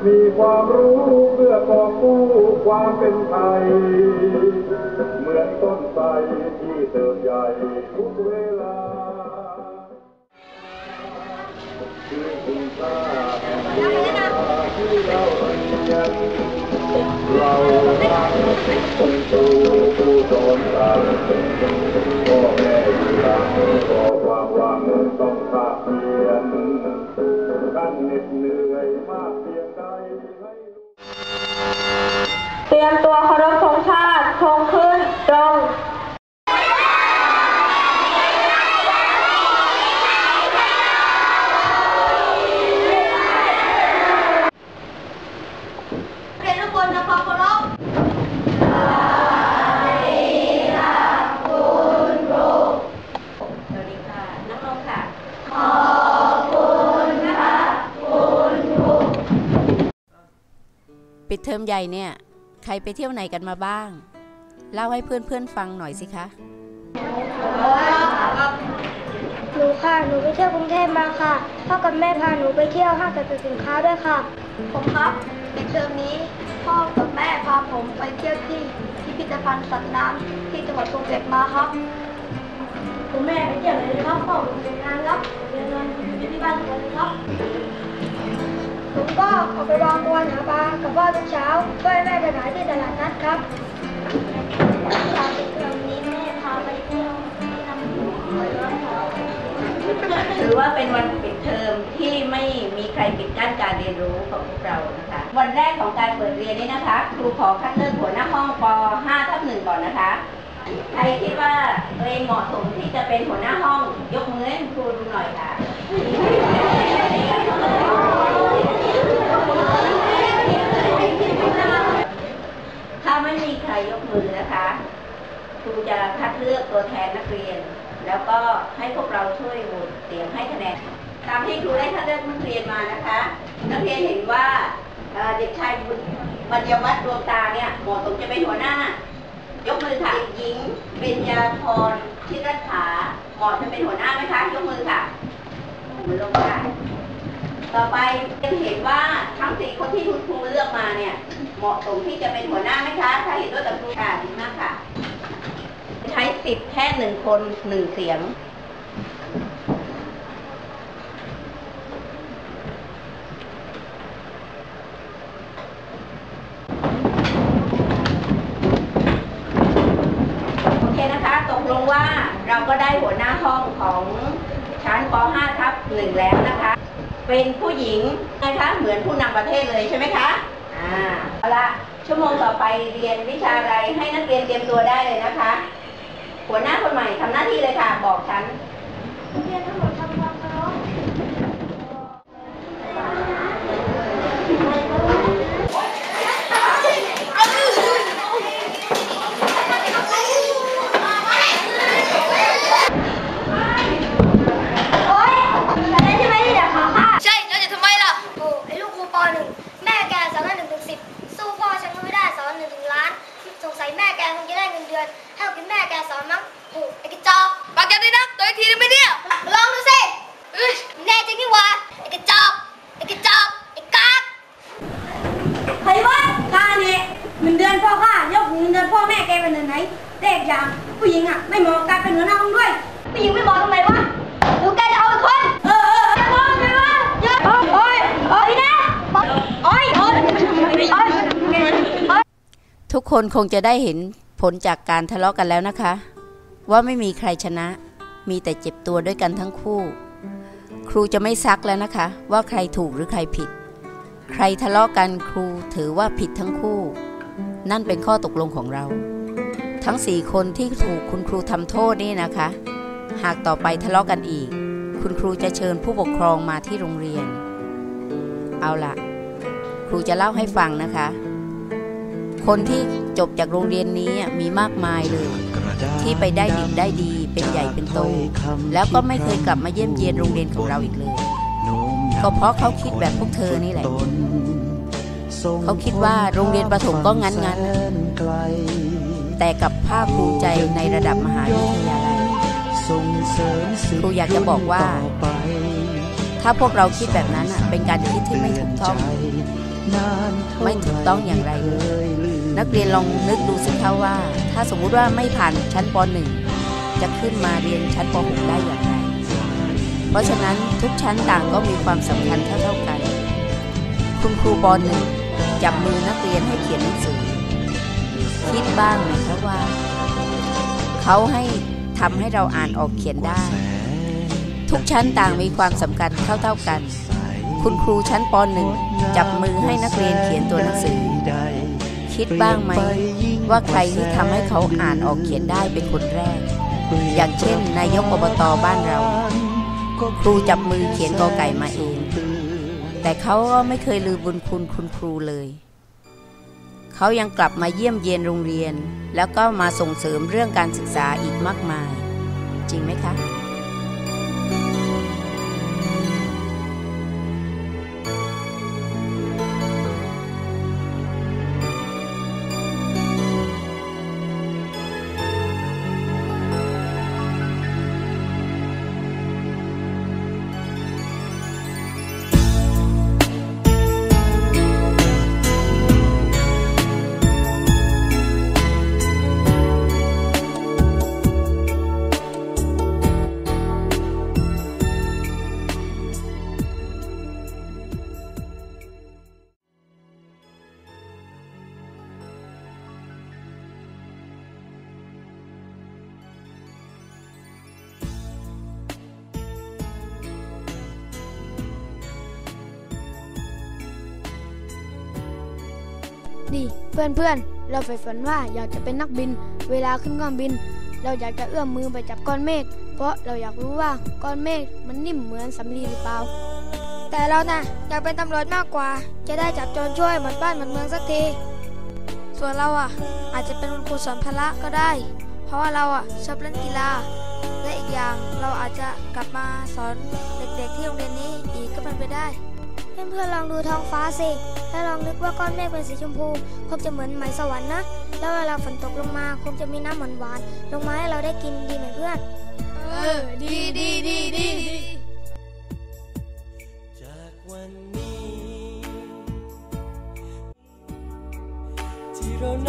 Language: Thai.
มีความรู้เพื่อกอบกู้ความเป็นไทยเหมือนต้นไทรที่เติบใหญ่ทุกเวลาคือคุณค่าแห่งเวลาที่เราเรียนเราทั้งคุณครูผู้สอนกันพ่อแม่อยู่หลังรอความหวังต้องภาคเพียรกันเหน็ดเหนื่อยมากเพียงใดให้เตรียมตัวเคารพธงชาติธงขึ้นตรงเรียนทุกคนทำความเคารพปิดเทอมใหญ่เนี่ยใครไปเที่ยวไหนกันมาบ้างเล่าให้เพื่อนๆฟังหน่อยสิคะหนูค่ะหนูไปเที่ยวกรุงเทพมาค่ะพ่อกับแม่พาหนูไปเที่ยวห้างสรรพสินค้าด้วยค่ะผมครับปิดเทอมนี้พ่อกับแม่พาผมไปเที่ยวที่พิพิธภัณฑ์สัตว์น้ำที่จังหวัดภูเก็ตมาครับคุณแม่ไปเที่ยวไหนครับพ่อผมเป็นงานครับเรียนงานอยู่ที่บ้านกันเลยครับผมก็ออกไปวางอวนหาปลากับพ่อทุกเช้าช่วยแม่ไปขายที่ตลาดนัดครับตอนปิดเทอมนี้แม่พาไปเที่ยวที่น้ำพุถือว่าเป็นวันปิดเทอมที่ไม่มีใครปิดกั้นการเรียนรู้ของพวกเรานะคะวันแรกของการเปิดเรียนนี้นะคะครูขอคัดเลือกหัวหน้าห้องป .5/1 ก่อนนะคะใครคิดว่าตัวเองเหมาะสมที่จะเป็นหัวหน้าห้องยกมือให้ครูดูหน่อยค่ะถ้าไม่มีใครยกมือนะคะครูจะคัดเลือกตัวแทนนักเรียนแล้วก็ให้พวกเราช่วยโหวตเสียงให้คะแนนตามที่ครูได้คัดเลือกนักเรียนมานะคะนักเรียนเห็นว่าเด็กชายปัญญวัฒน์ดวงตาเนี่ยเหมาะสมจะเป็นหัวหน้ายกมือค่ะเด็กหญิงเบญญาพรชิรัตถาเหมาะจะเป็นหัวหน้าไหมคะยกมือค่ะมือลงค่ะต่อไปยังเห็นว่าทั้ง4คนที่คุณครูเลือกมาเนี่ยเหมาะสมที่จะเป็นหัวหน้าไหมคะถ้าเห็นด้วยกับครูค่ะดีมากค่ะใช้สิทธิ์แค่1 คน 1 เสียงโอเคนะคะตกลงว่าเราก็ได้หัวหน้าห้องของชั้นป .5/1 แล้วนะคะเป็นผู้หญิงนะคะเหมือนผู้นำประเทศเลยใช่ไหมคะเอาละชั่วโมงต่อไปเรียนวิชาอะไรให้นักเรียนเตรียมตัวได้เลยนะคะหัวหน้าคนใหม่ทำหน้าที่เลยค่ะบอกฉันนักเรียนทั้งหมดทำความเคารพแม่แกคงจะได้เงินเดือนให้กินแม่แกสอนมั้งโอ้ไอ้กระจอกปากแกดีนักตัวอีกทีได้ไหมเนี่ยลองดูสิแน่จริงนี่วะไอ้กระจอกไอ้กระจอกไอ้กากใครวะข้าเนี่ยเงินเดือนพ่อข้ายกเงินเดือนพ่อแม่แกเป็นไหนเด็กอย่างผู้หญิงอ่ะไม่เหมาะกับเป็นหัวหน้าห้องด้วยผู้หญิงไม่เหมาะตรงไหนวะดูแกจะเอาอีกคนจะมองไหมวะโอ้ยนะโอ้ยทุกคนคงจะได้เห็นผลจากการทะเลาะกันแล้วนะคะว่าไม่มีใครชนะมีแต่เจ็บตัวด้วยกันทั้งคู่ครูจะไม่ซักแล้วนะคะว่าใครถูกหรือใครผิดใครทะเลาะกันครูถือว่าผิดทั้งคู่นั่นเป็นข้อตกลงของเราทั้ง4 คนที่ถูกคุณครูทำโทษนี่นะคะหากต่อไปทะเลาะกันอีกคุณครูจะเชิญผู้ปกครองมาที่โรงเรียนเอาล่ะครูจะเล่าให้ฟังนะคะคนที่จบจากโรงเรียนนี้มีมากมายเลยที่ไปได้ดิบได้ดีเป็นใหญ่เป็นโตแล้วก็ไม่เคยกลับมาเยี่ยมเยียนโรงเรียนของเราอีกเลยก็เพราะเขาคิดแบบพวกเธอนี่แหละเขาคิดว่าโรงเรียนประถมก็งั้นแต่กับภาคภูมิใจในระดับมหาวิทยาลัยครูอยากจะบอกว่าถ้าพวกเราคิดแบบนั้นเป็นการคิดที่ไม่ถูกต้องไม่ถูกต้องอย่างไรเลยนักเรียนลองนึกดูสิคะว่าถ้าสมมุติว่าไม่ผ่านชั้นป .1 จะขึ้นมาเรียนชั้นป .6 ได้อย่างไรเพราะฉะนั้นทุกชั้นต่างก็มีความสำคัญเท่ากันคุณครูป .1 จับมือนักเรียนให้เขียนหนังสือคิดบ้างไหมคะว่าเขาให้ทำให้เราอ่านออกเขียนได้ทุกชั้นต่างมีความสำคัญเท่ากันคุณครูชั้นป .1 จับมือให้นักเรียนเขียนตัวหนังสือคิดบ้างไหมว่าใครที่ทำให้เขาอ่านออกเขียนได้เป็นคนแรกอย่างเช่นนายกอบต.บ้านเราครูจับมือเขียนกอไก่มาเองแต่เขาก็ไม่เคยลืมบุญคุณคุณครูเลยเขายังกลับมาเยี่ยมเยียนโรงเรียนแล้วก็มาส่งเสริมเรื่องการศึกษาอีกมากมายจริงไหมคะนี่เพื่อนๆเราใฝ่ฝันว่าอยากจะเป็นนักบินเวลาขึ้นเครื่องบินเราอยากจะเอื้อมมือไปจับก้อนเมฆเพราะเราอยากรู้ว่าก้อนเมฆมันนิ่มเหมือนสำลีหรือเปล่าแต่เราน่ะอยากเป็นตำรวจมากกว่าจะได้จับโจรช่วยหมดบ้านหมดเมืองสักทีส่วนเราอาจจะเป็นคุณครูสอนพละก็ได้เพราะว่าเราชอบเล่นกีฬาและอีกอย่างเราอาจจะกลับมาสอนเด็กๆที่โรงเรียนนี้อีกก็เป็นไปได้เพื่อนๆลองดูท้องฟ้าสิแล้วลองนึกว่าก้อนเมฆเป็นสีชมพูคงจะเหมือนไหมสวรรค์นะแล้วเวลาฝนตกลงมาคงจะมีน้ำหวานๆลงมาให้เราได้กินดีไหมเพื่อนดีจากวันนี้ที่เรา